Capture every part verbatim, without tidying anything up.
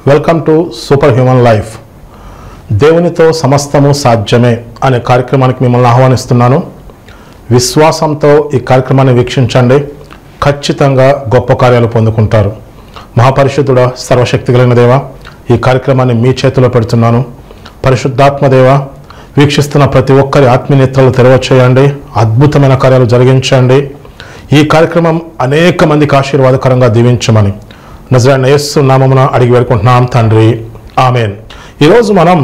Welcome to super human life. దేవునితో సమస్తము సాధ్యమే అనే కార్యక్రమానికి మిమ్మల్ని ఆహ్వానిస్తున్నాను. విశ్వాసంతో ఈ కార్యక్రమాన్ని వీక్షించండి. ఖచ్చితంగా గొప్ప కార్యాలు పొందుకుంటారు. మహాపరిశుద్ధుడా, సర్వశక్తిగలైన దేవా, ఈ కార్యక్రమాన్ని మీ చేతిలో పెడుతున్నాను. పరిశుద్ధాత్మదేవ, వీక్షిస్తున్న ప్రతి ఒక్కరి ఆత్మీయనేత్రాలు తెరవచేయండి. అద్భుతమైన కార్యాలు జరిగించండి. ఈ కార్యక్రమం అనేక మందికి ఆశీర్వాదకరంగా దీవించమని నజరేయుడైన యేసు నామమున అడిగి వేడుకుంటున్నాం తండ్రి, ఆమెన్. ఈరోజు మనం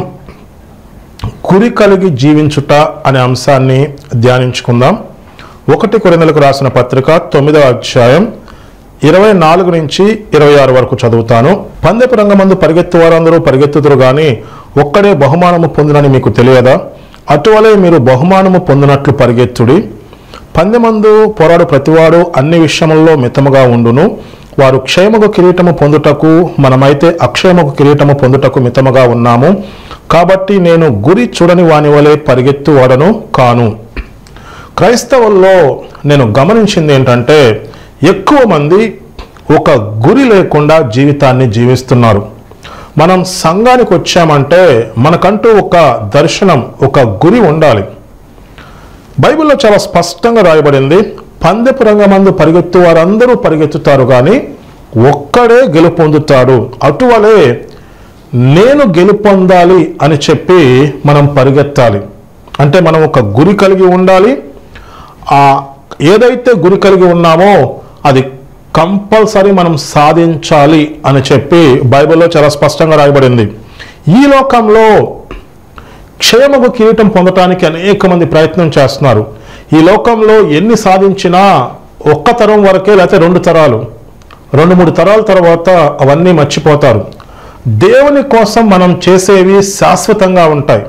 గురి కలిగి జీవించుట అనే అంశాన్ని ధ్యానించుకుందాం. ఒకటి కొరింథీయులకు రాసిన పత్రిక తొమ్మిదవ అధ్యాయం ఇరవై నాలుగు నుంచి ఇరవై ఆరు వరకు చదువుతాను. పందెపు రంగమందు పరిగెత్తు వారందరూ పరిగెత్తుదురు గాని ఒక్కడే బహుమానము పొందునని మీకు తెలియదా? అటువలే మీరు బహుమానము పొందినట్లు పరిగెత్తుడి. పందెమందు పోరాడు ప్రతివాడు అన్ని విషయముల్లో మితముగా ఉండును. వారు క్షేమకు కిరీటము పొందుటకు, మనమైతే అక్షేమకు కిరీటము పొందుటకు మితముగా ఉన్నాము. కాబట్టి నేను గురి చూడని వాని వలె పరిగెత్తు వాడను కాను. క్రైస్తవుల్లో నేను గమనించింది ఏంటంటే, ఎక్కువ మంది ఒక గురి లేకుండా జీవితాన్ని జీవిస్తున్నారు. మనం సంఘానికి వచ్చామంటే మనకంటూ ఒక దర్శనం, ఒక గురి ఉండాలి. బైబిల్లో చాలా స్పష్టంగా రాయబడింది, పందెపు రంగమందు పరిగెత్తు వారందరూ పరిగెత్తుతారు కానీ ఒక్కడే గెలుపొందుతాడు. అటువలే నేను గెలుపొందాలి అని చెప్పి మనం పరిగెత్తాలి. అంటే మనం ఒక గురి కలిగి ఉండాలి. ఆ ఏదైతే గురి కలిగి ఉన్నామో అది కంపల్సరీ మనం సాధించాలి అని చెప్పి బైబిల్లో చాలా స్పష్టంగా రాయబడింది. ఈ లోకంలో క్షేమకు కిరీటం పొందటానికి అనేక మంది ప్రయత్నం చేస్తున్నారు. ఈ లోకంలో ఎన్ని సాధించినా ఒక్క తరం వరకే, లేకపోతే రెండు తరాలు రెండు మూడు తరాల తర్వాత అవన్నీ మర్చిపోతారు. దేవుని కోసం మనం చేసేవి శాశ్వతంగా ఉంటాయి.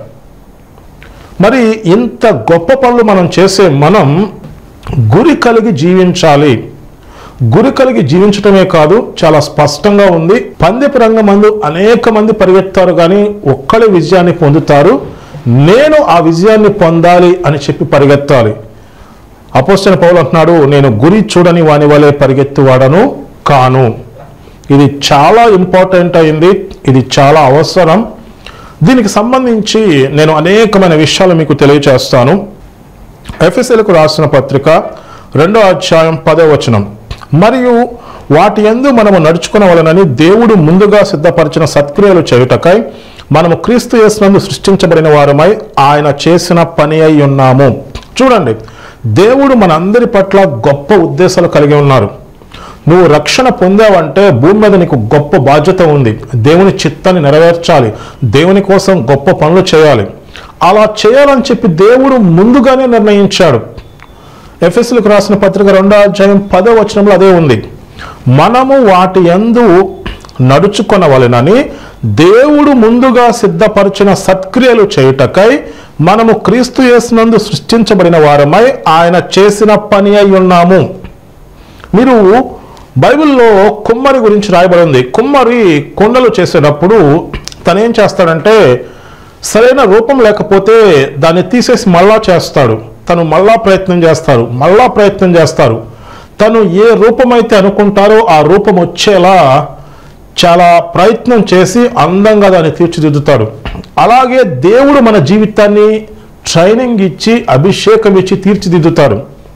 మరి ఇంత గొప్ప పనులు మనం చేసే మనం గురి కలిగి జీవించాలి. గురి కలిగి జీవించటమే కాదు, చాలా స్పష్టంగా ఉంది, పందెపు రంగమందు అనేక మంది పరిగెత్తారు కానీ ఒక్కడే విజయాన్ని పొందుతారు. నేను ఆ విజయాన్ని పొందాలి అని చెప్పి పరిగెత్తాలి. అపోస్తలుడైన పౌలు అంటున్నాడు, నేను గురి చూడని వాని వలె పరిగెత్తువాడను కాను. ఇది చాలా ఇంపార్టెంట్ అయింది. ఇది చాలా అవసరం. దీనికి సంబంధించి నేను అనేకమైన విషయాలు మీకు తెలియచేస్తాను. ఎఫెసీయులకు రాసిన పత్రిక రెండో అధ్యాయం పదో వచనం, మరియు వాటి యందు మనము నడుచుకొనవలెనని దేవుడు ముందుగా సిద్ధపరిచిన సత్క్రియలు చేయుటకై మనము క్రీస్తు యేసునందు సృష్టించబడిన వారమై ఆయన చేసిన పని అయి ఉన్నాము. చూడండి, దేవుడు మనందరి పట్ల గొప్ప ఉద్దేశాలు కలిగి ఉన్నారు. నువ్వు రక్షణ పొందావంటే భూమి మీద నీకు గొప్ప బాధ్యత ఉంది. దేవుని చిత్తాన్ని నెరవేర్చాలి, దేవుని కోసం గొప్ప పనులు చేయాలి. అలా చేయాలని చెప్పి దేవుడు ముందుగానే నిర్ణయించాడు. ఎఫెసీయులకు రాసిన పత్రిక రెండో అధ్యాయం పదో వచనంలో అదే ఉంది, మనము వాటి యందు నడుచుకొనవలెనని దేవుడు ముందుగా సిద్ధపరిచిన సత్క్రియలు చేయుటకై మనము క్రీస్తు యేసునందు సృష్టించబడిన వారమై ఆయన చేసిన పని అయి ఉన్నాము. మీరు బైబిల్లో కుమ్మరి గురించి రాయబడింది. కుమ్మరి కొండలు చేసేటప్పుడు తనేం చేస్తాడంటే, సరైన రూపం లేకపోతే దాన్ని తీసేసి మళ్ళా చేస్తాడు. తను మళ్ళా ప్రయత్నం చేస్తారు, మళ్ళా ప్రయత్నం చేస్తారు. తను ఏ రూపమైతే అనుకుంటారో ఆ రూపం వచ్చేలా చాలా ప్రయత్నం చేసి అందంగా దాన్ని తీర్చిదిద్దుతాడు. అలాగే దేవుడు మన జీవితాన్ని ట్రైనింగ్ ఇచ్చి, అభిషేకం ఇచ్చి తీర్చిదిద్దుతాడు.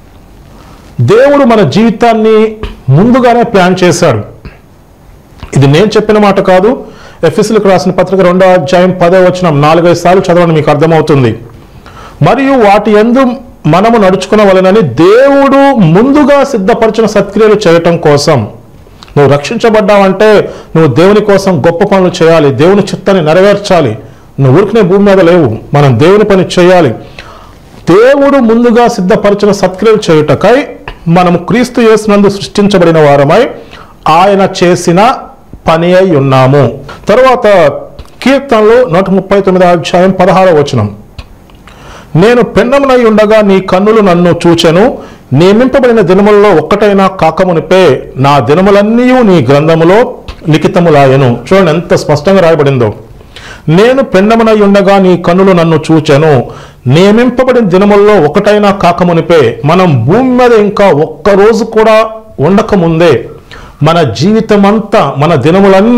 దేవుడు మన జీవితాన్ని ముందుగానే ప్లాన్ చేశాడు. ఇది నేను చెప్పిన మాట కాదు. ఎఫెసీయులకు రాసిన పత్రిక రెండో అధ్యాయం పదో వచనం నాలుగైదు సార్లు చదవండి, మీకు అర్థమవుతుంది. మరియు వాటి యందు మనము నడుచుకొనవలెనని దేవుడు ముందుగా సిద్ధపరిచిన సత్క్రియలు చేయటం కోసం. నువ్వు రక్షించబడ్డావంటే నువ్వు దేవుని కోసం గొప్ప పనులు చేయాలి, దేవుని చిత్తాన్ని నెరవేర్చాలి. నువ్వు ఊరికనే భూమి మీద లేవు, మనం దేవుని పని చేయాలి. దేవుడు ముందుగా సిద్ధపరిచిన సత్క్రియలు చేయుటకై మనము క్రీస్తు యేసునందు సృష్టించబడిన వారమై ఆయన చేసిన పని అయి ఉన్నాము. తర్వాత కీర్తనలు నూట ముప్పై తొమ్మిదో అధ్యాయం పదహారో వచనం, నేను పెండమునై ఉండగా నీ కన్నులు నన్ను చూచెను, నియమింపబడిన దినములలో ఒక్కటైనా కాకమునిపే నా దినములన్నీ నీ గ్రంథములో లిఖితములాయెను. చూడండి ఎంత స్పష్టంగా రాయబడిందో. నేను పెండమునై ఉండగా నీ కన్నులు నన్ను చూచెను, నియమింపబడిన దినములలో ఒకటైనా కాకమునిపే. మనం భూమి మీద ఇంకా ఒక్కరోజు కూడా ఉండకముందే మన జీవితం అంతా, మన దినములన్నీ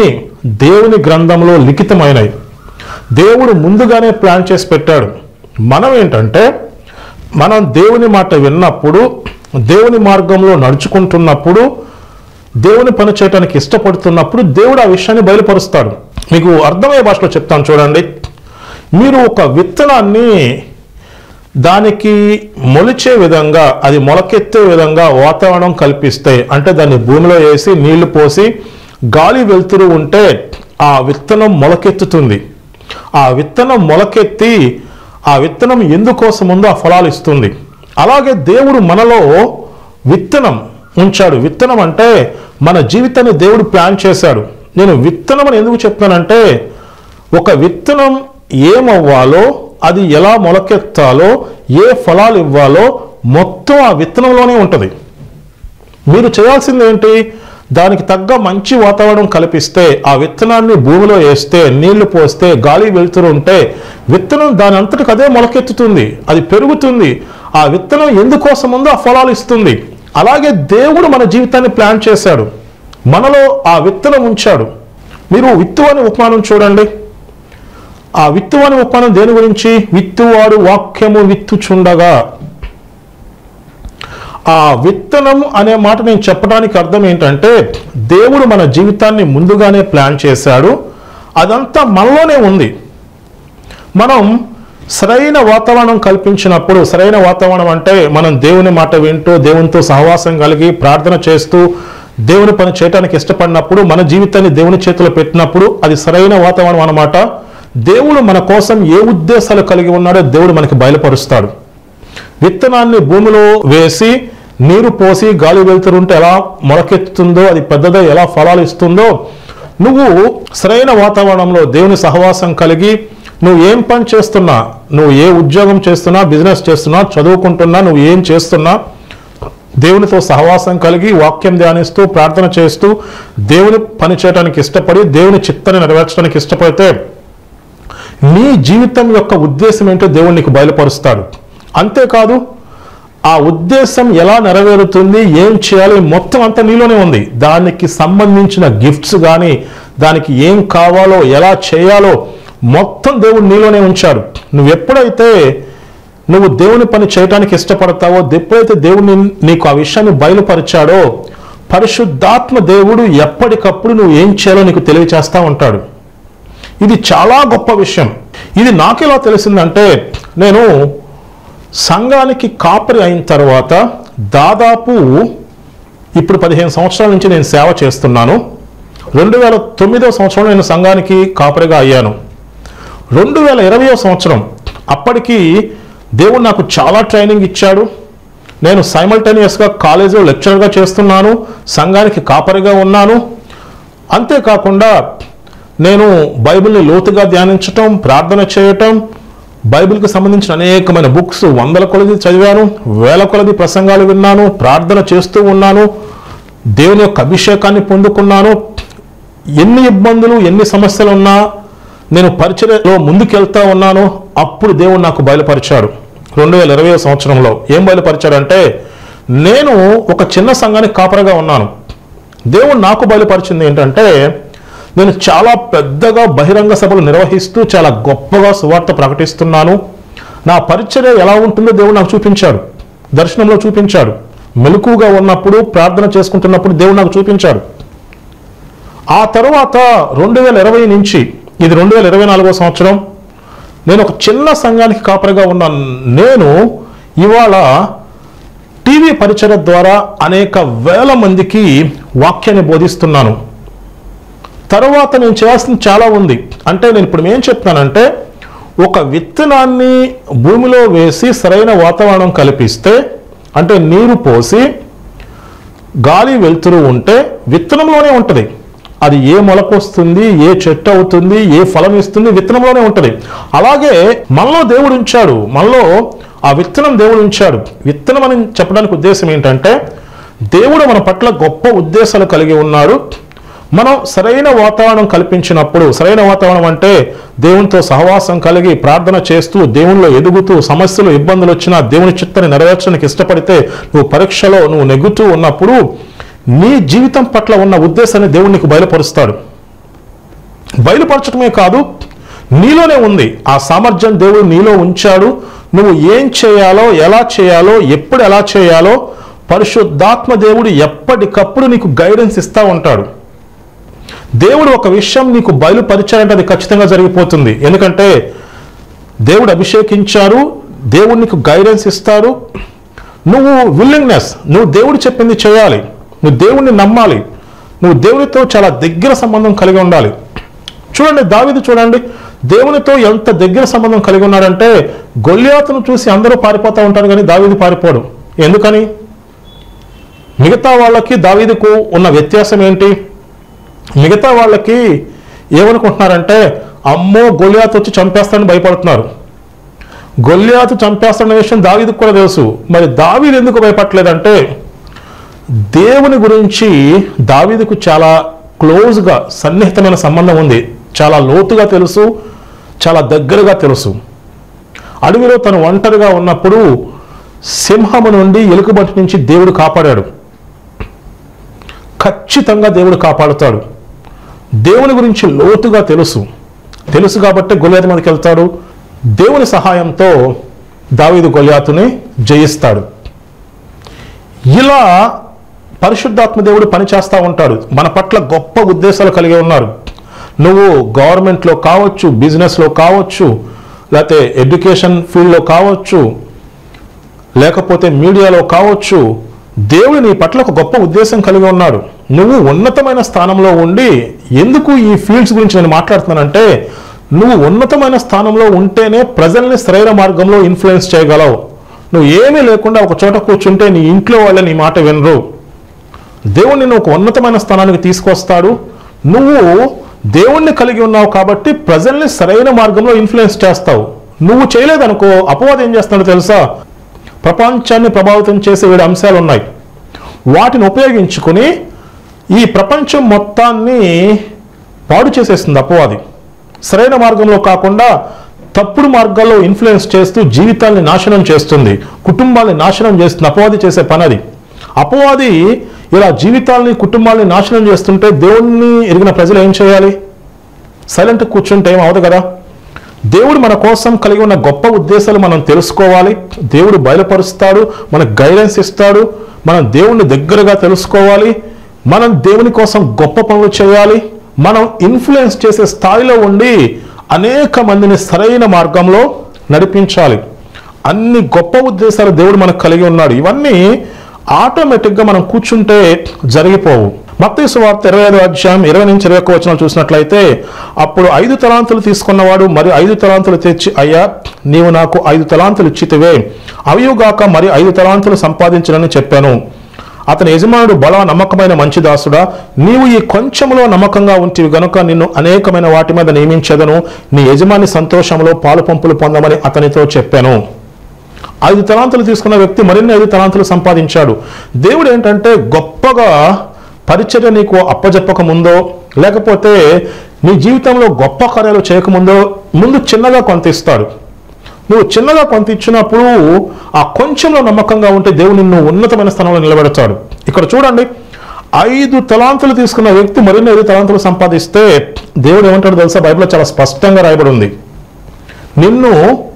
దేవుని గ్రంథంలో లిఖితమైనవి. దేవుడు ముందుగానే ప్లాన్ చేసి పెట్టాడు. మనం ఏంటంటే మనం దేవుని మాట విన్నప్పుడు, దేవుని మార్గంలో నడుచుకుంటున్నప్పుడు, దేవుని పని చేయడానికి ఇష్టపడుతున్నప్పుడు దేవుడు ఆ విషయాన్ని బయలుపరుస్తాడు. మీకు అర్థమయ్యే భాషలో చెప్తాను చూడండి. మీరు ఒక విత్తనాన్ని దానికి మొలిచే విధంగా, అది మొలకెత్తే విధంగా వాతావరణం కల్పిస్తే, అంటే దాన్ని భూమిలో వేసి నీళ్లు పోసి గాలి వెలుతురు ఉంటే ఆ విత్తనం మొలకెత్తుతుంది. ఆ విత్తనం మొలకెత్తి ఆ విత్తనం ఎందుకోసం ఉందో ఆ ఫలాలు ఇస్తుంది. అలాగే దేవుడు మనలో విత్తనం ఉంచాడు. విత్తనం అంటే మన జీవితాన్ని దేవుడు ప్లాన్ చేశాడు. నేను విత్తనం అని ఎందుకు చెప్తానంటే, ఒక విత్తనం ఏమవ్వాలో, అది ఎలా మొలకెత్తాలో, ఏ ఫలాలు ఇవ్వాలో మొత్తం ఆ విత్తనంలోనే ఉంటుంది. మీరు చేయాల్సింది ఏంటి? దానికి తగ్గ మంచి వాతావరణం కల్పిస్తే, ఆ విత్తనాన్ని భూమిలో వేస్తే, నీళ్లు పోస్తే, గాలి వెలుతురు ఉంటే విత్తనం దాని అంతటికి అదే మొలకెత్తుతుంది, అది పెరుగుతుంది. ఆ విత్తనం ఎందుకోసం ఉందో ఆ ఫలాలు ఇస్తుంది. అలాగే దేవుడు మన జీవితాన్ని ప్లాన్ చేశాడు, మనలో ఆ విత్తనం ఉంచాడు. మీరు విత్తు అనే ఉపమానం చూడండి. ఆ విత్తు అనే ఉపమానం దేని గురించి? విత్తువాడు వాక్యము విత్తుచుండగా. ఆ విత్తనం అనే మాట నేను చెప్పడానికి అర్థం ఏంటంటే, దేవుడు మన జీవితాన్ని ముందుగానే ప్లాన్ చేశాడు. అదంతా మనలోనే ఉంది. మనం సరైన వాతావరణం కల్పించినప్పుడు, సరైన వాతావరణం అంటే మనం దేవుని మాట వింటూ, దేవునితో సహవాసం కలిగి, ప్రార్థన చేస్తూ, దేవుని పని చేయడానికి ఇష్టపడినప్పుడు, మన జీవితాన్ని దేవుని చేతిలో పెట్టినప్పుడు అది సరైన వాతావరణం అన్నమాట. దేవుడు మన కోసం ఏ ఉద్దేశాలు కలిగి ఉన్నాడో దేవుడు మనకి బయలుపరుస్తాడు. విత్తనాన్ని భూమిలో వేసి నీరు పోసి గాలి వెలుతురుంటే ఎలా మొలకెత్తుతుందో, అది పెద్దగా ఎలా ఫలాలు ఇస్తుందో, నువ్వు సరైన వాతావరణంలో దేవుని సహవాసం కలిగి, నువ్వు ఏం పని చేస్తున్నా, నువ్వు ఏ ఉద్యోగం చేస్తున్నా, బిజినెస్ చేస్తున్నా, చదువుకుంటున్నా, నువ్వు ఏం చేస్తున్నా, దేవునితో సహవాసం కలిగి, వాక్యం ధ్యానిస్తూ, ప్రార్థన చేస్తూ, దేవుని పని చేయడానికి ఇష్టపడి, దేవుని చిత్తాన్ని నెరవేర్చడానికి ఇష్టపడితే నీ జీవితం యొక్క ఉద్దేశం ఏంటో దేవుడు నీకు బయలుపరుస్తాడు. అంతేకాదు, ఆ ఉద్దేశం ఎలా నెరవేరుతుంది, ఏం చేయాలి, మొత్తం అంతా నీలోనే ఉంది. దానికి సంబంధించిన గిఫ్ట్స్ కానీ, దానికి ఏం కావాలో, ఎలా చేయాలో మొత్తం దేవుడు నీలోనే ఉంచాడు. నువ్వు ఎప్పుడైతే నువ్వు దేవుని పని చేయడానికి ఇష్టపడతావో, ఎప్పుడైతే దేవుడు నీకు ఆ విషయాన్ని బయలుపరిచాడో, పరిశుద్ధాత్మ దేవుడు ఎప్పటికప్పుడు నువ్వు ఏం చేయాలో నీకు తెలియచేస్తూ ఉంటాడు. ఇది చాలా గొప్ప విషయం. ఇది నాకెలా తెలిసిందంటే, నేను సంఘానికి కాపరి అయిన తర్వాత దాదాపు ఇప్పుడు పదిహేను సంవత్సరాల నుంచి నేను సేవ చేస్తున్నాను. రెండు వేల తొమ్మిదో సంవత్సరంలో నేను సంఘానికి కాపరిగా అయ్యాను. రెండు వేల ఇరవయో సంవత్సరం అప్పటికి దేవుడు నాకు చాలా ట్రైనింగ్ ఇచ్చాడు. నేను సైమల్టేనియస్గా కాలేజీలో లెక్చరర్గా చేస్తున్నాను, సంఘానికి కాపరిగా ఉన్నాను. అంతేకాకుండా నేను బైబిల్ని లోతుగా ధ్యానించటం, ప్రార్థన చేయటం, బైబిల్కి సంబంధించిన అనేకమైన బుక్స్ వందల కొలది చదివాను, వేల కొలది ప్రసంగాలు విన్నాను, ప్రార్థన చేస్తూ ఉన్నాను, దేవుని యొక్క అభిషేకాన్ని పొందుకున్నాను. ఎన్ని ఇబ్బందులు, ఎన్ని సమస్యలు ఉన్నా నేను పరిచర్యలో ముందుకెళ్తా ఉన్నాను. అప్పుడు దేవుడు నాకు బయలుపరిచాడు. రెండు వేల ఇరవై సంవత్సరంలో ఏం బయలుపరిచాడంటే, నేను ఒక చిన్న సంఘానికి కాపరిగా ఉన్నాను. దేవుడు నాకు బయలుపరిచింది ఏంటంటే, నేను చాలా పెద్దగా బహిరంగ సభలు నిర్వహిస్తూ చాలా గొప్పగా సువార్త ప్రకటిస్తున్నాను. నా పరిచర్య ఎలా ఉంటుందో దేవుడు నాకు చూపించాడు, దర్శనంలో చూపించాడు. మెలకుగా ఉన్నప్పుడు, ప్రార్థన చేసుకుంటున్నప్పుడు దేవుడు నాకు చూపించాడు. ఆ తర్వాత రెండు వేల ఇరవై నుంచి, ఇది రెండు వేల ఇరవై నాలుగో సంవత్సరం, నేను ఒక చిన్న సంఘానికి కాపరిగా ఉన్నాను. నేను ఇవాళ టీవీ పరిచర్య ద్వారా అనేక వేల మందికి వాక్యాన్ని బోధిస్తున్నాను. తర్వాత నేను చేయాల్సింది చాలా ఉంది. అంటే నేను ఇప్పుడు ఏం చెప్తానంటే, ఒక విత్తనాన్ని భూమిలో వేసి సరైన వాతావరణం కల్పిస్తే, అంటే నీరు పోసి గాలి వెలుతురు ఉంటే విత్తనంలోనే ఉంటుంది. అది ఏ మొలకు వస్తుంది, ఏ చెట్టు అవుతుంది, ఏ ఫలం ఇస్తుంది, విత్తనంలోనే ఉంటుంది. అలాగే మనలో దేవుడు ఉంచాడు, మనలో ఆ విత్తనం దేవుడు ఉంచాడు. విత్తనం అని చెప్పడానికి ఉద్దేశం ఏంటంటే, దేవుడు మన పట్ల గొప్ప ఉద్దేశాలు కలిగి ఉన్నాడు. మనం సరైన వాతావరణం కల్పించినప్పుడు, సరైన వాతావరణం అంటే దేవునితో సహవాసం కలిగి, ప్రార్థన చేస్తూ, దేవునిలో ఎదుగుతూ, సమస్యలు ఇబ్బందులు వచ్చినా దేవుని చిత్తాన్ని నెరవేర్చడానికి ఇష్టపడితే, నువ్వు పరీక్షలో నువ్వు నెగ్గుతూ ఉన్నప్పుడు నీ జీవితం పట్ల ఉన్న ఉద్దేశాన్ని దేవుడు నీకు బయలుపరుస్తాడు. బయలుపరచడమే కాదు, నీలోనే ఉంది ఆ సామర్థ్యం. దేవుడు నీలో ఉంచాడు. నువ్వు ఏం చేయాలో, ఎలా చేయాలో, ఎప్పుడు ఎలా చేయాలో పరిశుద్ధాత్మ దేవుడు ఎప్పటికప్పుడు నీకు గైడెన్స్ ఇస్తూ ఉంటాడు. దేవుడు ఒక విషయం నీకు బయలుపరిచాడంటే అది ఖచ్చితంగా జరిగిపోతుంది. ఎందుకంటే దేవుడు అభిషేకించారు, దేవుడు నీకు గైడెన్స్ ఇస్తాడు. నువ్వు విల్లింగ్నెస్, నువ్వు దేవుడు చెప్పింది చేయాలి, నువ్వు దేవుడిని నమ్మాలి, నువ్వు దేవునితో చాలా దగ్గర సంబంధం కలిగి ఉండాలి. చూడండి, దావీదు చూడండి, దేవునితో ఎంత దగ్గర సంబంధం కలిగి ఉన్నాడంటే గొల్యాతును చూసి అందరూ పారిపోతూ ఉంటారు, కానీ దావీదు పారిపోడు. ఎందుకని? మిగతా వాళ్ళకి దావీదుకు ఉన్న వ్యత్యాసం ఏంటి? మిగతా వాళ్ళకి ఏమనుకుంటున్నారంటే, అమ్మో గొల్యాతు వచ్చి చంపేస్తాడని భయపడుతున్నారు. గొల్యాతు చంపేస్తాడన్న విషయం దావీదుకు కూడా తెలుసు. మరి దావీదు ఎందుకు భయపడలేదంటే, దేవుని గురించి దావీదుకు చాలా క్లోజ్గా సన్నిహితమైన సంబంధం ఉంది. చాలా లోతుగా తెలుసు, చాలా దగ్గరగా తెలుసు. అడవిలో తను ఒంటరిగా ఉన్నప్పుడు సింహము నుండి, ఎలుకబంటి నుంచి దేవుడు కాపాడాడు. ఖచ్చితంగా దేవుడు కాపాడుతాడు. దేవుని గురించి లోతుగా తెలుసు తెలుసు కాబట్టి గొల్యాతు మీదకి వెళ్తాడు. దేవుని సహాయంతో దావీదు గొల్యాతుని జయిస్తాడు. ఇలా పరిశుద్ధాత్మ దేవుడు పనిచేస్తూ ఉంటాడు. మన పట్ల గొప్ప ఉద్దేశాలు కలిగి ఉన్నారు. నువ్వు గవర్నమెంట్లో కావచ్చు, బిజినెస్లో కావచ్చు, లేకపోతే ఎడ్యుకేషన్ ఫీల్డ్లో కావచ్చు, లేకపోతే మీడియాలో కావచ్చు, దేవుడు నీ పట్ల ఒక గొప్ప ఉద్దేశం కలిగి ఉన్నాడు. నువ్వు ఉన్నతమైన స్థానంలో ఉండి, ఎందుకు ఈ ఫీల్డ్స్ గురించి నేను మాట్లాడుతున్నానంటే, నువ్వు ఉన్నతమైన స్థానంలో ఉంటేనే ప్రజల్ని సరైన మార్గంలో ఇన్ఫ్లుయెన్స్ చేయగలవు. నువ్వు ఏమీ లేకుండా ఒక చోట కూర్చుంటే నీ ఇంట్లో వాళ్ళే నీ మాట వినరు. దేవుడు నిన్ను ఒక ఉన్నతమైన స్థానానికి తీసుకొస్తాడు. నువ్వు దేవుణ్ణి కలిగి ఉన్నావు కాబట్టి ప్రజల్ని సరైన మార్గంలో ఇన్ఫ్లుయెన్స్ చేస్తావు. నువ్వు చేయలేదనుకో, అపవాదం ఏం చేస్తాడో తెలుసా? ప్రపంచాన్ని ప్రభావితం చేసే ఏడు అంశాలు ఉన్నాయి. వాటిని ఉపయోగించుకుని ఈ ప్రపంచం మొత్తాన్ని పాడు చేసేస్తుంది అపవాది. సరైన మార్గంలో కాకుండా తప్పుడు మార్గాల్లో ఇన్ఫ్లుయెన్స్ చేస్తూ జీవితాన్ని నాశనం చేస్తుంది, కుటుంబాన్ని నాశనం చేస్తుంది. అపవాది చేసే పని అది. అపవాది ఇలా జీవితాలని, కుటుంబాన్ని నాశనం చేస్తుంటే దేవుణ్ణి ఎరిగిన ప్రజలు ఏం చేయాలి? సైలెంట్ కూర్చుంటే ఏం అవదు కదా. దేవుడు మన కోసం కలిగి ఉన్న గొప్ప ఉద్దేశాలు మనం తెలుసుకోవాలి. దేవుడు బయలుపరుస్తాడు, మనకు గైడెన్స్ ఇస్తాడు. మనం దేవుణ్ణి దగ్గరగా తెలుసుకోవాలి. మనం దేవుని కోసం గొప్ప పనులు చేయాలి. మనం ఇన్ఫ్లుయెన్స్ చేసే స్థాయిలో ఉండి అనేక మందిని సరైన మార్గంలో నడిపించాలి. అన్ని గొప్ప ఉద్దేశాలు దేవుడు మనకు కలిగి ఉన్నాడు. ఇవన్నీ ఆటోమేటిక్గా మనం కూర్చుంటే జరిగిపోవు. మత్తయి సువార్త ఇరవై ఐదో అధ్యాయం ఇరవై నుంచి ఇరవై ఒక్క వచనం చూసినట్లయితే, అప్పుడు ఐదు తలాంతులు తీసుకున్నవాడు మరి ఐదు తలాంతులు తెచ్చి, అయ్యా నీవు నాకు ఐదు తలాంతులు ఇచ్చితివే, అవియుగాక మరి ఐదు తలాంతులు సంపాదించనని చెప్పాను. అతని యజమానుడు, బలా నమ్మకమైన మంచి దాసుడా, నీవు ఈ కొంచెంలో నమ్మకంగా ఉంటివి గనుక నిన్ను అనేకమైన వాటి మీద నియమించదను, నీ యజమాని సంతోషంలో పాలు పంపులు పొందమని అతనితో చెప్పాను. ఐదు తలాంతులు తీసుకున్న వ్యక్తి మరిన్ని ఐదు తలాంతులు సంపాదించాడు. దేవుడు ఏంటంటే, గొప్పగా పరిచర్య నీకు అప్పజెప్పక ముందో, లేకపోతే నీ జీవితంలో గొప్ప కార్యాలు చేయకముందో ముందు చిన్నగా కొంత ఇస్తాడు. నువ్వు చిన్నగా కొంత ఇచ్చినప్పుడు ఆ కొంచెంలో నమ్మకంగా ఉంటే దేవుడు నిన్ను ఉన్నతమైన స్థానంలో నిలబెడతాడు. ఇక్కడ చూడండి, ఐదు తలాంతులు తీసుకున్న వ్యక్తి మరిన్ని ఐదు తలాంతులు సంపాదిస్తే దేవుడు ఏమంటాడు తెలుసా? బైబిల్లో చాలా స్పష్టంగా రాయబడి ఉంది, నిన్ను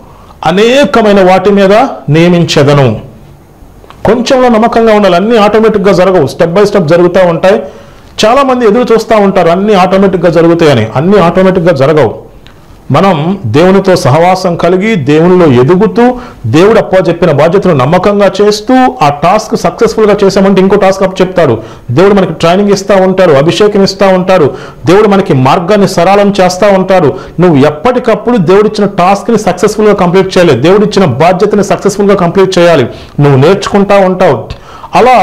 అనేకమైన వాటి మీద నియమించెదను. కొంచెంలో నమ్మకంగా ఉండాలి. అన్నీ ఆటోమేటిక్గా జరగవు, స్టెప్ బై స్టెప్ జరుగుతూ ఉంటాయి. చాలామంది ఎదురు చూస్తూ ఉంటారు అన్నీ ఆటోమేటిక్గా జరుగుతాయని. అన్నీ ఆటోమేటిక్గా జరగవు. మనం దేవునితో సహవాసం కలిగి, దేవునిలో ఎదుగుతూ, దేవుడు అప్ప చెప్పిన బాధ్యతను నమ్మకంగా చేస్తూ ఆ టాస్క్ సక్సెస్ఫుల్గా చేసామంటే ఇంకో టాస్క్ అప్ చెప్తాడు. దేవుడు మనకి ట్రైనింగ్ ఇస్తూ ఉంటాడు, అభిషేకం ఇస్తూ ఉంటాడు, దేవుడు మనకి మార్గాన్ని సరళం చేస్తూ ఉంటాడు. నువ్వు ఎప్పటికప్పుడు దేవుడిచ్చిన టాస్క్ని సక్సెస్ఫుల్గా కంప్లీట్ చేయాలి, దేవుడిచ్చిన బాధ్యతని సక్సెస్ఫుల్గా కంప్లీట్ చేయాలి. నువ్వు నేర్చుకుంటా ఉంటావు. అలా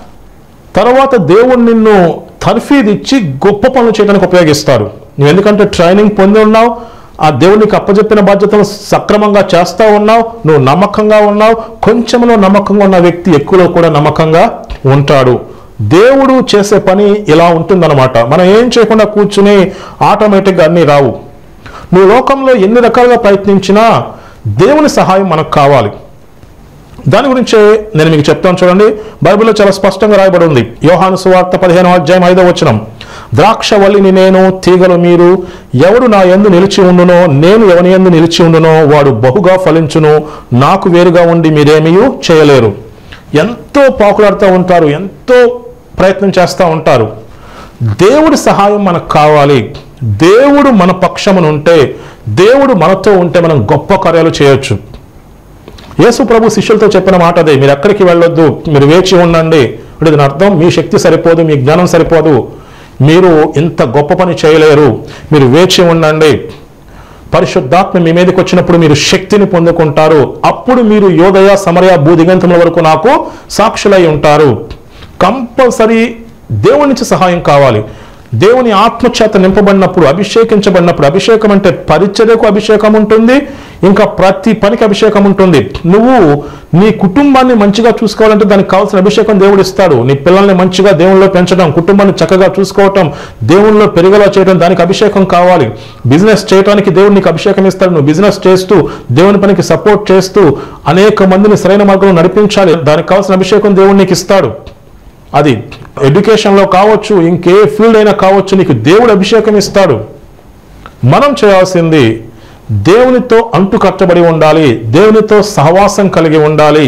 తర్వాత దేవుడు నిన్ను తర్ఫీదు ఇచ్చి గొప్ప పనులు చేయడానికి ఉపయోగిస్తాడు. నువ్వు ఎందుకంటే ట్రైనింగ్ పొంది ఉన్నావు, ఆ దేవునికి అప్పచెప్పిన బాధ్యతలు సక్రమంగా చేస్తూ ఉన్నావు, నువ్వు నమ్మకంగా ఉన్నావు. కొంచెంలో నమ్మకంగా ఉన్న వ్యక్తి ఎక్కువలో కూడా నమ్మకంగా ఉంటాడు. దేవుడు చేసే పని ఇలా ఉంటుందన్నమాట. మనం ఏం చేయకుండా కూర్చుని ఆటోమేటిక్గా అన్నీ రావు. నువ్వు లోకంలో ఎన్ని రకాలుగా ప్రయత్నించినా దేవుని సహాయం మనకు కావాలి. దాని గురించే నేను మీకు చెప్తాను చూడండి. బైబిల్లో చాలా స్పష్టంగా రాయబడి ఉంది. యోహాను సువార్త పదిహేనవ అధ్యాయం ఐదవ వచనం, ద్రాక్షవల్లిని నేను, తీగలు మీరు. ఎవడు నా యందు నిలిచి ఉండునో, నేను ఎవని యందు నిలిచి ఉండునో వాడు బహుగా ఫలించును. నాకు వేరుగా ఉండి మీరేమీ చేయలేరు. ఎంతో పాకులాడుతూ ఉంటారు, ఎంతో ప్రయత్నం చేస్తూ ఉంటారు. దేవుడి సహాయం మనకు కావాలి. దేవుడు మన పక్షమున ఉంటే, దేవుడు మనతో ఉంటే మనం గొప్ప కార్యాలు చేయొచ్చు. యేసు ప్రభు శిష్యులతో చెప్పిన మాట అదే, మీరు ఎక్కడికి వెళ్ళొద్దు, మీరు వేచి ఉండండి. అంటే దీని అర్థం మీ శక్తి సరిపోదు, మీ జ్ఞానం సరిపోదు, మీరు ఇంత గొప్ప పని చేయలేరు, మీరు వేచి ఉండండి. పరిశుద్ధాత్మ మీ మీదకి వచ్చినప్పుడు మీరు శక్తిని పొందుకుంటారు. అప్పుడు మీరు యోదయ, సమరయ, భూదిగంతముల వరకు నాకు సాక్షులై ఉంటారు. కంపల్సరీ దేవుని నుంచి సహాయం కావాలి. దేవుని ఆత్మచేత నింపబడినప్పుడు, అభిషేకించబడినప్పుడు, అభిషేకం అంటే పరిచర్యకు అభిషేకం ఉంటుంది, ఇంకా ప్రతి పనికి అభిషేకం ఉంటుంది. నువ్వు నీ కుటుంబాన్ని మంచిగా చూసుకోవాలంటే దానికి కావాల్సిన అభిషేకం దేవుడు ఇస్తాడు. నీ పిల్లల్ని మంచిగా దేవుళ్ళలో పెంచడం, కుటుంబాన్ని చక్కగా చూసుకోవటం, దేవుళ్ళలో పెరిగేలా చేయడం, దానికి అభిషేకం కావాలి. బిజినెస్ చేయడానికి దేవుడు నీకు అభిషేకం ఇస్తాడు. నువ్వు బిజినెస్ చేస్తూ, దేవుని పనికి సపోర్ట్ చేస్తూ, అనేక మందిని సరైన మార్గంలో నడిపించాలి, దానికి కావాల్సిన అభిషేకం దేవుడు నీకు ఇస్తాడు. అది ఎడ్యుకేషన్లో కావచ్చు, ఇంకే ఫీల్డ్ అయినా కావచ్చు, నీకు దేవుడు అభిషేకం ఇస్తాడు. మనం చేయాల్సింది దేవునితో అంటు కట్టబడి ఉండాలి, దేవునితో సహవాసం కలిగి ఉండాలి.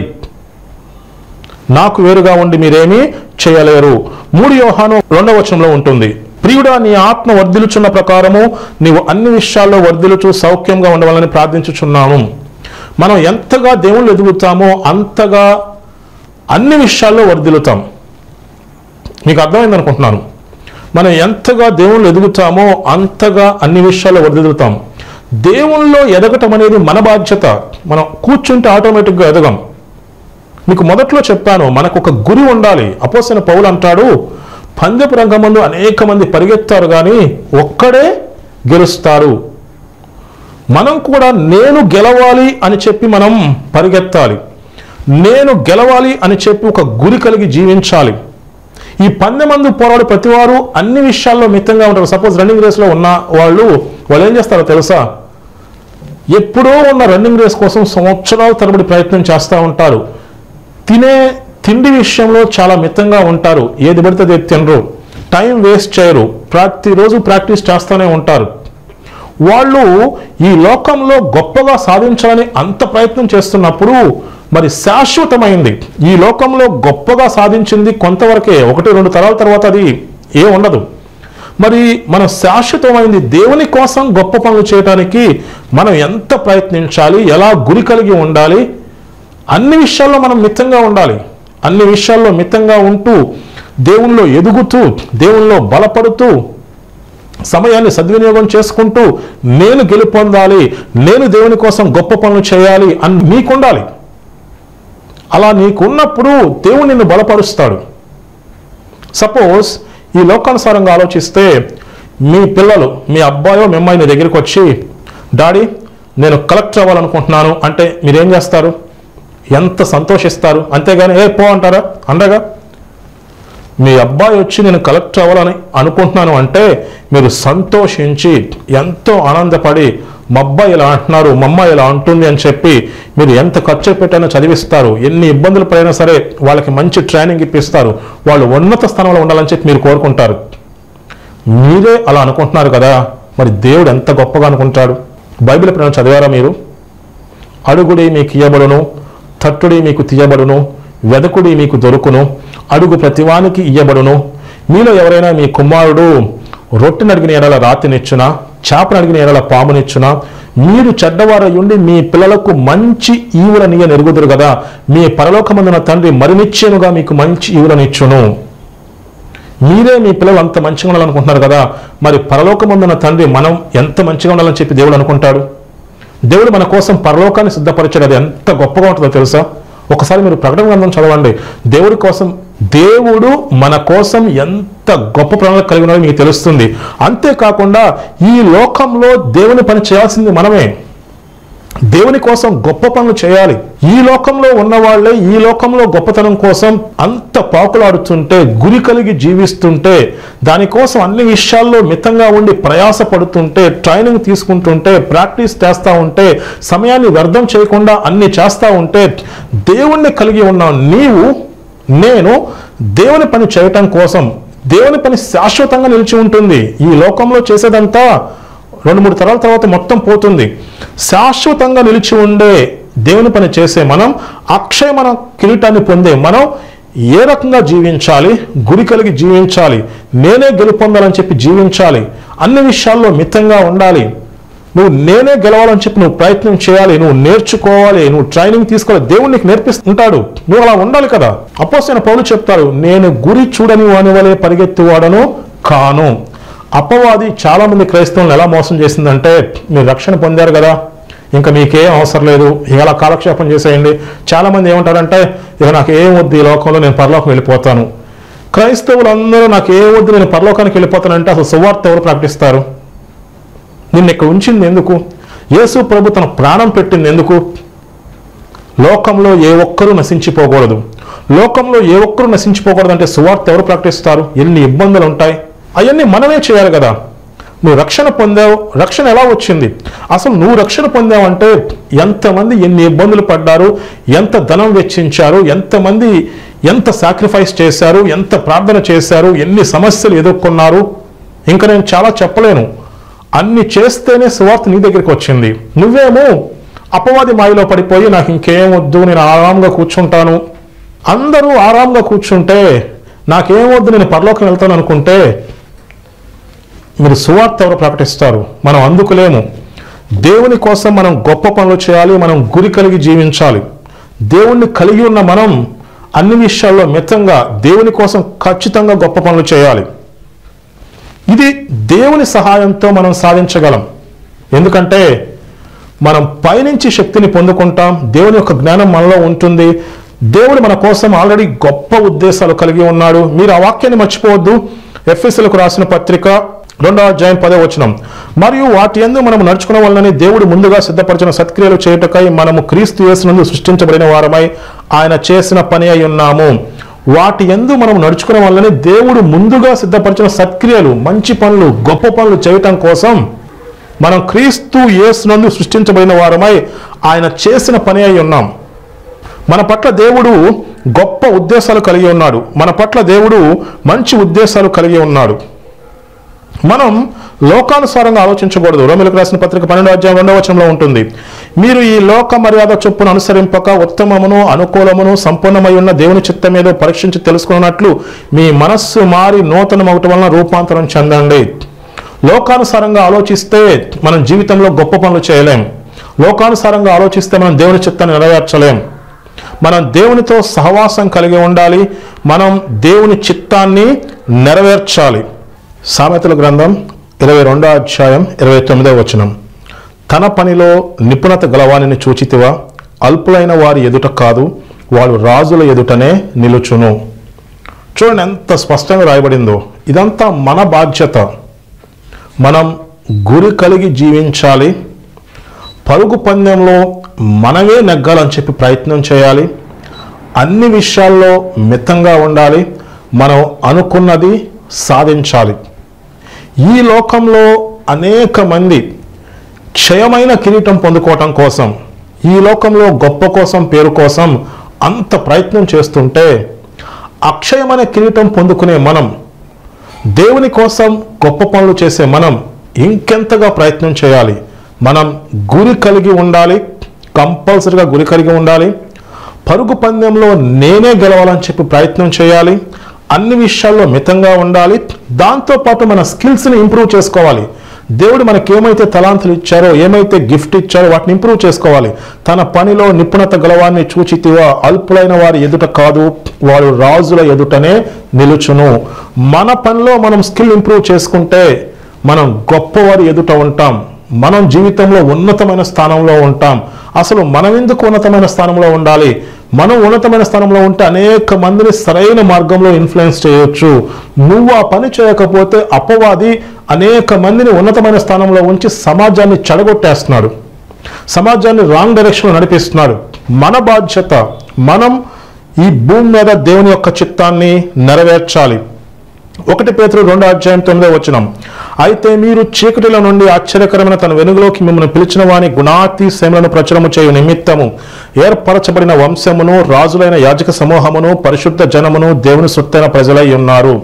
నాకు వేరుగా ఉండి మీరేమీ చేయలేరు. మూడు యోహాను రెండవ వచనంలో ఉంటుంది, ప్రియుడా నీ ఆత్మ వర్ధిల్లుచున్న ప్రకారము నీవు అన్ని విషయాల్లో వర్ధిల్లుచు సౌఖ్యంగా ఉండవాలని ప్రార్థించుచున్నాను. మనం ఎంతగా దేవుళ్ళు ఎదుగుతామో అంతగా అన్ని విషయాల్లో వర్ధిల్లుతాం. మీకు అర్థమైంది అనుకుంటున్నాను. మనం ఎంతగా దేవుళ్ళు ఎదుగుతామో అంతగా అన్ని విషయాల్లో వర్ధిల్లుతాం. దేవుళ్ళలో ఎదగటం అనేది మన బాధ్యత. మనం కూర్చుంటే ఆటోమేటిక్గా ఎదగం. మీకు మొదట్లో చెప్పాను, మనకు ఒక గురి ఉండాలి. అపోస్తలుడైన పౌలు అంటాడు, పందెపు రంగమందు అనేక మంది పరిగెత్తారు కానీ ఒక్కడే గెలుస్తారు. మనం కూడా నేను గెలవాలి అని చెప్పి మనం పరిగెత్తాలి. నేను గెలవాలి అని చెప్పి ఒక గురి కలిగి జీవించాలి. ఈ పందెమందు పోరాడు ప్రతివారు అన్ని విషయాల్లో మితంగా ఉంటారు. సపోజ్ రన్నింగ్ రేస్లో ఉన్న వాళ్ళు వాళ్ళు ఏం చేస్తారో తెలుసా? ఎప్పుడో ఉన్న రన్నింగ్ రేస్ కోసం సంవత్సరాల తరబడి ప్రయత్నం చేస్తూ ఉంటారు. తినే తిండి విషయంలో చాలా మితంగా ఉంటారు. ఏది పడితే అది తినరు, టైం వేస్ట్ చేయరు, ప్రతిరోజు ప్రాక్టీస్ చేస్తూనే ఉంటారు. వాళ్ళు ఈ లోకంలో గొప్పగా సాధించాలని అంత ప్రయత్నం చేస్తున్నప్పుడు మరి శాశ్వతమైంది ఈ లోకంలో గొప్పగా సాధించింది కొంతవరకే, ఒకటి రెండు తరాల తర్వాత అది ఏ ఉండదు. మరి మన శాశ్వతమైంది దేవుని కోసం గొప్ప పనులు చేయడానికి మనం ఎంత ప్రయత్నించాలి, ఎలా గురి కలిగి ఉండాలి, అన్ని విషయాల్లో మనం మితంగా ఉండాలి. అన్ని విషయాల్లో మితంగా ఉంటూ దేవునిలో ఎదుగుతూ దేవునిలో బలపడుతూ సమయాన్ని సద్వినియోగం చేసుకుంటూ నేను గెలుపొందాలి, నేను దేవుని కోసం గొప్ప పనులు చేయాలి అని నీకుండాలి. అలా నీకున్నప్పుడు దేవుడు నిన్ను బలపరుస్తాడు. సపోజ్ ఈ లోకానుసారంగా ఆలోచిస్తే మీ పిల్లలు, మీ అబ్బాయో మీ అమ్మాయి నీ దగ్గరికి వచ్చి, డాడీ నేను కలెక్టర్ అవ్వాలనుకుంటున్నాను అంటే మీరేం చేస్తారు? ఎంత సంతోషిస్తారు. అంతేగాని ఏ పో అంటారా? అండగా మీ అబ్బాయి వచ్చి నేను కలెక్టర్ అవ్వాలని అనుకుంటున్నాను అంటే మీరు సంతోషించి ఎంతో ఆనందపడి మా అబ్బాయి ఇలా అంటున్నారు, మా అమ్మాయి ఇలా అంటుంది అని చెప్పి మీరు ఎంత ఖర్చు పెట్టైనా చదివిస్తారు. ఎన్ని ఇబ్బందులు పడినా సరే వాళ్ళకి మంచి ట్రైనింగ్ ఇప్పిస్తారు. వాళ్ళు ఉన్నత స్థానంలో ఉండాలని చెప్పి మీరు కోరుకుంటారు. మీరే అలా అనుకుంటున్నారు కదా, మరి దేవుడు ఎంత గొప్పగా అనుకుంటాడు. బైబిల్ ఎప్పుడైనా చదివారా మీరు? అడుగుడి మీకు ఇయ్యబడును, తట్టుడి మీకు తీయబడును, వెదకుడి మీకు దొరుకును, అడుగు ప్రతివానికి ఇయ్యబడును. మీలో ఎవరైనా మీ కుమారుడు రొట్టెని అడిగిన ఎడల రాతినిచ్చునా, చేపను అడిగిన ఎడల పామునిచ్చునా? మీరు చెడ్డవారయుండి మీ పిల్లలకు మంచి ఈవులనియ నెరుగుదురు కదా, మీ పరలోకమందున తండ్రి మరి నిశ్చయముగా మీకు మంచి ఈవులనిచ్చును. మీరే మీ పిల్లలు అంత మంచిగా ఉండాలనుకుంటున్నారు కదా, మరి పరలోకమందున తండ్రి మనం ఎంత మంచిగా ఉండాలని చెప్పి దేవుడు అనుకుంటాడు. దేవుడు మన కోసం పరలోకాన్ని సిద్ధపరిచాడు. అది ఎంత గొప్పగా ఉంటుందో తెలుసా? ఒకసారి మీరు ప్రకటన గ్రంథం చదవండి. దేవుడి కోసం దేవుడు మన కోసం ఎంత గొప్ప ప్రణాళిక కలిగి ఉన్నాడో మీకు తెలుస్తుంది. అంతేకాకుండా ఈ లోకంలో దేవుని పని చేయాల్సింది మనమే. దేవుని కోసం గొప్ప పనులు చేయాలి. ఈ లోకంలో ఉన్న వాళ్ళే ఈ లోకంలో గొప్పతనం కోసం అంత పాకులాడుతుంటే, గురి కలిగి జీవిస్తుంటే, దానికోసం అన్ని విషయాల్లో మితంగా ఉండి ప్రయాస పడుతుంటే, ట్రైనింగ్ తీసుకుంటుంటే, ప్రాక్టీస్ చేస్తూ ఉంటే, సమయాన్ని వ్యర్థం చేయకుండా అన్ని చేస్తూ ఉంటే, దేవుణ్ణి కలిగి ఉన్న నీవు నేను దేవుని పని చేయటం కోసం దేవుని పని శాశ్వతంగా నిలిచి ఉంటుంది. ఈ లోకంలో చేసేదంతా రెండు మూడు తరాల తర్వాత మొత్తం పోతుంది. శాశ్వతంగా నిలిచి ఉండే దేవుని పని చేసే మనం, అక్షయమైన కిరీటాన్ని పొందే మనం ఏ రకంగా జీవించాలి? గురి కలిగి జీవించాలి. నేనే గెలుపొందాలని చెప్పి జీవించాలి. అన్ని విషయాల్లో మితంగా ఉండాలి. నువ్వు నేనే గెలవాలని చెప్పి నువ్వు ప్రయత్నం చేయాలి. నువ్వు నేర్చుకోవాలి. నువ్వు ట్రైనింగ్ తీసుకోవాలి. దేవుడు నీకు నేర్పిస్తుంటాడు. నువ్వు అలా ఉండాలి కదా. అపోస్తలుడైన పౌలు చెప్తారు, నేను గురి చూడని వాని వలె పరిగెత్తువాడను కాను. అపవాది చాలా మంది క్రైస్తవులను ఎలా మోసం చేసిందంటే, మీరు రక్షణ పొందారు కదా, ఇంకా మీకేం అవసరం లేదు, ఇలా కాలక్షేపం చేసేయండి. చాలా మంది ఏమంటారంటే, ఇక నాకు ఏం వద్దు ఈ లోకంలో, నేను పరలోకం వెళ్ళిపోతాను. క్రైస్తవులందరూ నాకు ఏం వద్దు, నేను పరలోకానికి వెళ్ళిపోతానంటే అసలు సువార్త ఎవరు ప్రకటిస్తారు? నిన్ను ఇక్కడ ఉంచింది ఎందుకు? యేసు ప్రభు తన ప్రాణం పెట్టింది ఎందుకు? లోకంలో ఏ ఒక్కరూ నశించిపోకూడదు. లోకంలో ఏ ఒక్కరూ నశించిపోకూడదు అంటే సువార్త ఎవరు ప్రకటిస్తారు? ఎన్ని ఇబ్బందులు ఉంటాయి. అవన్నీ మనమే చేయాలి కదా. నువ్వు రక్షణ పొందావు. రక్షణ ఎలా వచ్చింది? అసలు నువ్వు రక్షణ పొందావంటే ఎంతమంది ఎన్ని ఇబ్బందులు పడ్డారు, ఎంత ధనం వెచ్చించారు, ఎంతమంది ఎంత సాక్రిఫైస్ చేశారు, ఎంత ప్రార్థన చేశారు, ఎన్ని సమస్యలు ఎదుర్కొన్నారు, ఇంకా నేను చాలా చెప్పలేను. అన్ని చేస్తేనే సువార్త నీ దగ్గరికి వచ్చింది. నువ్వేమో అపవాది మాయలో పడిపోయి నాకు ఇంకేం వద్దు, నేను ఆరాంగా కూర్చుంటాను. అందరూ ఆరాంగా కూర్చుంటే నాకేం వద్దు, నేను పరలోకం వెళ్తాను అనుకుంటే మీరు సువార్త ఎవరు ప్రకటిస్తారు? మనం అందుకులేము. దేవుని కోసం మనం గొప్ప పనులు చేయాలి. మనం గురి కలిగి జీవించాలి. దేవుణ్ణి కలిగి ఉన్న మనం అన్ని విషయాల్లో మితంగా దేవుని కోసం ఖచ్చితంగా గొప్ప పనులు చేయాలి. ఇది దేవుని సహాయంతో మనం సాధించగలం. ఎందుకంటే మనం పైనుంచి శక్తిని పొందుకుంటాం. దేవుని యొక్క జ్ఞానం మనలో ఉంటుంది. దేవుడు మన కోసం ఆల్రెడీ గొప్ప ఉద్దేశాలు కలిగి ఉన్నాడు. మీరు ఆ వాక్యాన్ని మర్చిపోవద్దు. ఎఫెసీయులకు రాసిన పత్రిక రెండవ అధ్యాయం పదో వచనం, మరియు వాటి యందు మనము నడుచుకున్న వలనని దేవుడు ముందుగా సిద్ధపరిచిన సత్క్రియలు చేయుటకై మనము క్రీస్తు యేసునందు సృష్టించబడిన వారమై ఆయన చేసిన పని అయి ఉన్నాము. వాటి యందు మనం నడుచుకున్న వలనని దేవుడు ముందుగా సిద్ధపరిచిన సత్క్రియలు, మంచి పనులు, గొప్ప పనులు చేయటం కోసం మనం క్రీస్తు యేసునందు సృష్టించబడిన వారమై ఆయన చేసిన పని అయి ఉన్నాం. మన పట్ల దేవుడు గొప్ప ఉద్దేశాలు కలిగి ఉన్నాడు. మన పట్ల దేవుడు మంచి ఉద్దేశాలు కలిగి ఉన్నాడు. మనం లోకానుసారంగా ఆలోచించకూడదు. రోమీయులకు రాసిన పత్రిక పన్నెండవ అధ్యాయం రెండవ వచనంలో ఉంటుంది, మీరు ఈ లోక మర్యాద చొప్పున అనుసరింపక ఉత్తమమును అనుకూలమును సంపూర్ణమై ఉన్న దేవుని చిత్తం ఏదో పరీక్షించి తెలుసుకున్నట్లు మీ మనస్సు మారి నూతనమవటం వలన రూపాంతరం చెందండి. లోకానుసారంగా ఆలోచిస్తే మనం జీవితంలో గొప్ప పనులు చేయలేం. లోకానుసారంగా ఆలోచిస్తే మనం దేవుని చిత్తాన్ని నెరవేర్చలేం. మనం దేవునితో సహవాసం కలిగి ఉండాలి. మనం దేవుని చిత్తాన్ని నెరవేర్చాలి. సామెతల గ్రంథం ఇరవై రెండో అధ్యాయం ఇరవై తొమ్మిదవ వచనం, తన పనిలో నిపుణత గలవానిని చూచితివా, అల్పులైన వారి ఎదుట కాదు, వాడు రాజుల ఎదుటనే నిలుచును. చూడండి ఎంత స్పష్టంగా రాయబడిందో. ఇదంతా మన బాధ్యత. మనం గురి కలిగి జీవించాలి. పరుగు పందెంలో మనమే నెగ్గాలని చెప్పి ప్రయత్నం చేయాలి. అన్ని విషయాల్లో మితంగా ఉండాలి. మనం అనుకున్నది సాధించాలి. ఈ లోకంలో అనేక మంది క్షయమైన కిరీటం పొందుకోవటం కోసం, ఈ లోకంలో గొప్ప కోసం, పేరు కోసం అంత ప్రయత్నం చేస్తుంటే, అక్షయమైన కిరీటం పొందుకునే మనం, దేవుని కోసం గొప్ప పనులు చేసే మనం ఇంకెంతగా ప్రయత్నం చేయాలి. మనం గురి కలిగి ఉండాలి. కంపల్సరిగా గురి కలిగి ఉండాలి. పరుగు పందెంలో నేనే గెలవాలని చెప్పి ప్రయత్నం చేయాలి. అన్ని విషయాల్లో మితంగా ఉండాలి. దాంతోపాటు మన స్కిల్స్ని ఇంప్రూవ్ చేసుకోవాలి. దేవుడు మనకి ఏమైతే తలాంతులు ఇచ్చారో, ఏమైతే గిఫ్ట్ ఇచ్చారో వాటిని ఇంప్రూవ్ చేసుకోవాలి. తన పనిలో నిపుణత గలవాన్ని చూచితివా, అల్పులైన వారి ఎదుట కాదు, వారు రాజుల ఎదుటనే నిలుచును. మన పనిలో మనం స్కిల్ ఇంప్రూవ్ చేసుకుంటే మనం గొప్పవారి ఎదుట ఉంటాం. మనం జీవితంలో ఉన్నతమైన స్థానంలో ఉంటాం. అసలు మనం ఎందుకు ఉన్నతమైన స్థానంలో ఉండాలి? మనం ఉన్నతమైన స్థానంలో ఉంటే అనేక మందిని సరైన మార్గంలో ఇన్ఫ్లుయెన్స్ చేయొచ్చు. నువ్వు ఆ పని చేయకపోతే అపవాది అనేక మందిని ఉన్నతమైన స్థానంలో ఉంచి సమాజాన్ని చెడగొట్టేస్తున్నాడు. సమాజాన్ని రాంగ్ డైరెక్షన్లో నడిపిస్తున్నాడు. మన బాధ్యత, మనం ఈ భూమి మీద దేవుని యొక్క చిత్తాన్ని నెరవేర్చాలి. ఒకటి పేతురు రెండో అధ్యాయం తొమ్మిదో వచనం, అయితే మీరు చీకటిలో నుండి ఆశ్చర్యకరమైన తన వెలుగులోకి మిమ్మల్ని పిలిచిన వాని గుణాతిశయములను ప్రచురము చేయు నిమిత్తము ఏర్పరచబడిన వంశమును, రాజులైన యాజక సమూహమును, పరిశుద్ధ జనమును, దేవుని సొత్తైన ప్రజలై ఉన్నారు.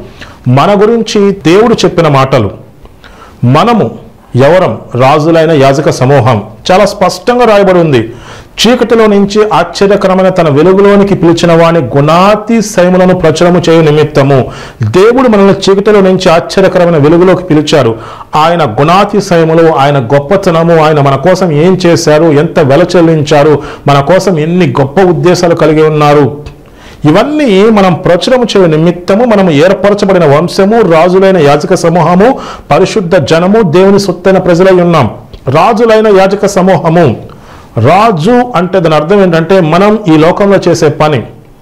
మన గురించి దేవుడు చెప్పిన మాటలు. మనము ఎవరం? రాజులైన యాజక సమూహం. చాలా స్పష్టంగా రాయబడి ఉంది. చీకటిలో నుంచి ఆశ్చర్యకరమైన తన వెలుగులోనికి పిలిచిన వాని గుణాతిశయములను ప్రచురము చేయు నిమిత్తము. దేవుడు మనల్ని చీకటిలో నుంచి ఆశ్చర్యకరమైన వెలుగులోకి పిలిచారు. ఆయన గుణాతిశయములు, ఆయన గొప్పతనము, ఆయన మన కోసం ఏం చేశారు, ఎంత వెల చెల్లించారు, మన కోసం ఎన్ని గొప్ప ఉద్దేశాలు కలిగి ఉన్నారు, ఇవన్నీ మనం ప్రచురము చేయు నిమిత్తము మనము ఏర్పరచబడిన వంశము, రాజులైన యాజక సమూహము, పరిశుద్ధ జనము, దేవుని సొత్తైన ప్రజలై ఉన్నాం. రాజులైన యాజక సమూహము. రాజు అంటే దాని అర్థం ఏంటంటే మనం ఈ లోకంలో చేసే పని.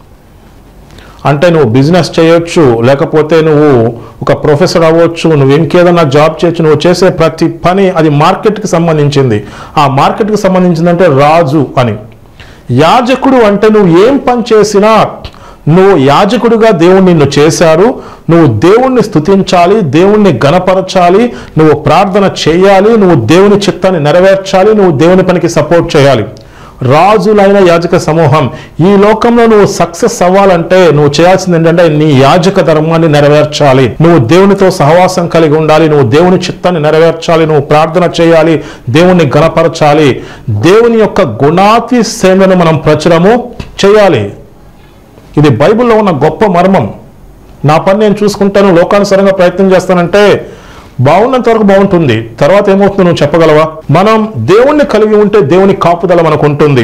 అంటే నువ్వు బిజినెస్ చేయొచ్చు, లేకపోతే నువ్వు ఒక ప్రొఫెసర్ అవ్వచ్చు, నువ్వు ఇంకేదన్నా జాబ్ చేయొచ్చు. నువ్వు చేసే ప్రతి పని అది మార్కెట్కి సంబంధించింది. ఆ మార్కెట్కి సంబంధించిందంటే రాజు అని. యాజకుడు అంటే నువ్వు ఏం పని చేసినా నువ్వు యాజకుడిగా దేవుడు నిన్ను చేశారు. నువ్వు దేవుణ్ణి స్తుతించాలి, దేవుణ్ణి గణపరచాలి, నువ్వు ప్రార్థన చేయాలి, నువ్వు దేవుని చిత్తాన్ని నెరవేర్చాలి, నువ్వు దేవుని పనికి సపోర్ట్ చేయాలి. రాజులైన యాజక సమూహం. ఈ లోకంలో నువ్వు సక్సెస్ అవ్వాలంటే నువ్వు చేయాల్సింది ఏంటంటే నీ యాజక ధర్మాన్ని నెరవేర్చాలి. నువ్వు దేవునితో సహవాసం కలిగి ఉండాలి, నువ్వు దేవుని చిత్తాన్ని నెరవేర్చాలి, నువ్వు ప్రార్థన చేయాలి, దేవుణ్ణి గణపరచాలి. దేవుని యొక్క గుణాతిశయములను మనం ప్రచురము చేయాలి. ఇది బైబిల్లో ఉన్న గొప్ప మర్మం. నా పని నేను చూసుకుంటాను, లోకానుసారంగా ప్రయత్నం చేస్తానంటే బాగున్నంత వరకు బాగుంటుంది, తర్వాత ఏమవుతుందో నువ్వు చెప్పగలవా? మనం దేవుణ్ణి కలిగి ఉంటే దేవుని కాపుదల మనకు ఉంటుంది.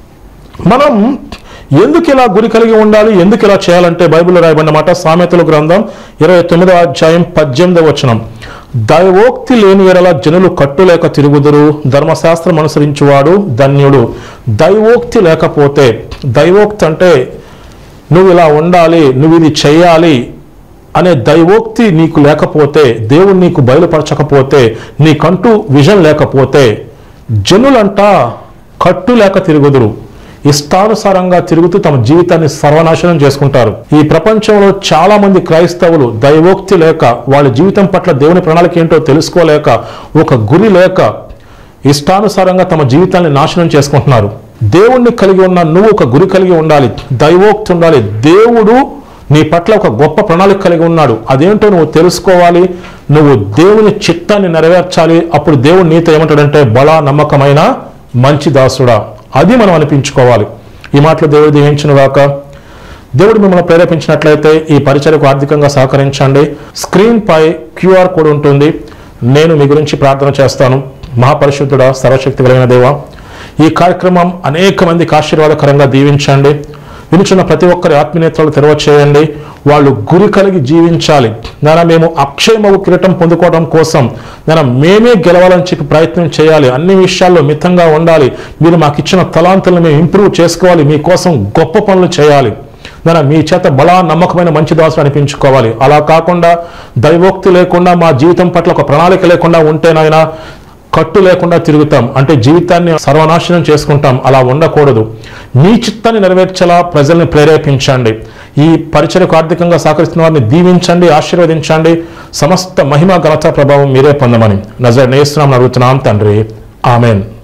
మనం ఎందుకు ఇలా గురి కలిగి ఉండాలి, ఎందుకు ఇలా చేయాలంటే బైబిల్లో రాయబడిన మాట సామెతల గ్రంథం ఇరవై తొమ్మిదవ అధ్యాయం పద్దెనిమిదవ వచనం. దైవోక్తి లేని ఎడల జనులు కట్టులేక తిరుగుదురు, ధర్మశాస్త్రం అనుసరించువాడు ధన్యుడు. దైవోక్తి లేకపోతే, దైవోక్తి అంటే నువ్వు ఇలా ఉండాలి, నువ్వు ఇది చెయ్యాలి అనే దైవోక్తి నీకు లేకపోతే, దేవుడు నీకు బయలుపరచకపోతే, నీకంటూ విజన్ లేకపోతే జనులంట కట్టు లేక తిరుగుదురు. ఇష్టానుసారంగా తిరుగుతూ తమ జీవితాన్ని సర్వనాశనం చేసుకుంటారు. ఈ ప్రపంచంలో చాలా మంది క్రైస్తవులు దైవోక్తి లేక, వాళ్ళ జీవితం పట్ల దేవుని ప్రణాళిక ఏంటో తెలుసుకోలేక, ఒక గురి లేక ఇష్టానుసారంగా తమ జీవితాన్ని నాశనం చేసుకుంటున్నారు. దేవుణ్ణి కలిగి ఉన్న నువ్వు ఒక గురి కలిగి ఉండాలి, దైవోక్తి ఉండాలి. దేవుడు నీ పట్ల ఒక గొప్ప ప్రణాళిక కలిగి ఉన్నాడు. అదేంటో నువ్వు తెలుసుకోవాలి, నువ్వు దేవుని చిత్తాన్ని నెరవేర్చాలి. అప్పుడు దేవుడు నీతో ఏమంటాడంటే బలా నమ్మకమైన మంచి దాసుడా. అది మనం అనిపించుకోవాలి. ఈ మాటలు దేవుడు దీవించును గాక. దేవుడు మిమ్మల్ని ప్రేరేపించినట్లయితే ఈ పరిచర్యకు ఆర్థికంగా సహకరించండి. స్క్రీన్ పై క్యూఆర్ కోడ్ ఉంటుంది. నేను మీ గురించి ప్రార్థన చేస్తాను. మహాపరిశుద్ధుడా, సర్వశక్తి కలిగిన దేవా, ఈ కార్యక్రమం అనేక మందికి ఆశీర్వాదకరంగా దీవించండి. వినుచున్న ప్రతి ఒక్కరి ఆత్మీయతలు తెరవ చేయండి. వాళ్ళు గురి కలిగి జీవించాలి. నాన్న మేము అక్షయమవు కిరీటం పొందుకోవడం కోసం నాన్న మేమే గెలవాలని చెప్పి ప్రయత్నం చేయాలి. అన్ని విషయాల్లో మితంగా ఉండాలి. మీరు మాకు ఇచ్చిన తలాంతులను మేము ఇంప్రూవ్ చేసుకోవాలి. మీకోసం గొప్ప పనులు చేయాలి. నాన్న మీ చేత బలా నమ్మకమైన మంచి దాసులు అనిపించుకోవాలి. అలా కాకుండా దైవోక్తి లేకుండా, మా జీవితం పట్ల ఒక ప్రణాళిక లేకుండా ఉంటేనైనా కట్టు లేకుండా తిరుగుతాం, అంటే జీవితాన్ని సర్వనాశనం చేసుకుంటాం. అలా ఉండకూడదు. మీ చిత్తాన్ని నెరవేర్చేలా ప్రజల్ని ప్రేరేపించండి. ఈ పరిచర్యకు ఆర్థికంగా సహకరిస్తున్న వారిని దీవించండి, ఆశీర్వదించండి. సమస్త మహిమ ఘనత ప్రభావం మీరే పొందమని నజరేయుడైన యేసు నామమున అడుగుతున్నాం తండ్రి, ఆమెన్.